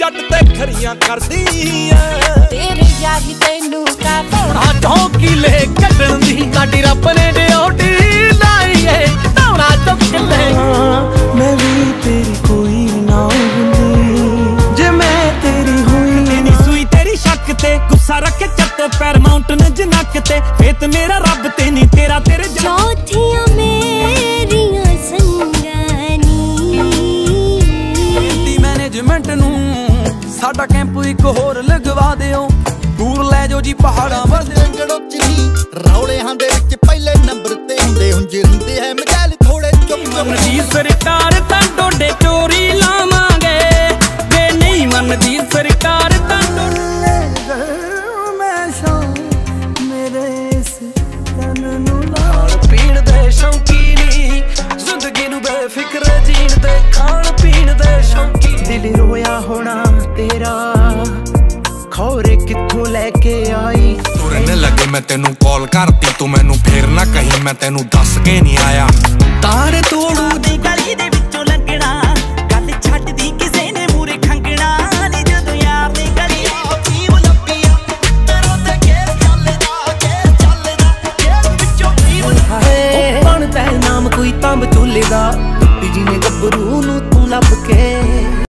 जट ते खरियां करदी तेरे यारी तैनू का आ ढोंकी ले कटण दी साडी रब ने ड्यूटी लाई है दौड़ा चुक ले मैं भी तेरी कोई ना हुंदी जे मैं तेरी हुई तेरी सुई तेरी शक ते गुस्सा रख चट पैर माउंटेन जनक ते फेत मेरा रब ते नहीं तेरा तेरे चौथियां मेरियां संगानी मैनेजमेंट नू साडा कैंप एक होर लगवा दिओ दूर ले जाओ जी पहाड़ां वसदे गड़ोचनी रौलेहां दे विच पहले नंबर ते हुंदे हुंजे हुंदे है मजाल थोड़े चुप मनदी सरकार तां डोडे चोरी लावांगे वे नहीं मनदी सरकार तां डोले मैं शाम मेरे इस तन नू लाल पीण दे शौकीनी जिंदगी नू बेफिक्र जीण दे खाण पीण दे शौकी दिल रोया होना तेरा खौरे कित्थों लेके आई तुरने लगे मैं तेनू कॉल करती तू मैनू फिर ना कहीं मैं तेनू दस के नहीं आया तार तोड़ू दी गली दे विचों लंघना गल छड्ड दी किसे ने मूरे खंगना नी जदों यार दी गली जीव लपीया तेरो ते केस चलदा विचों जीव लपे बनदा नाम कोई तंब चूले दा टुट्टी जी ने गबरू नू तू लब के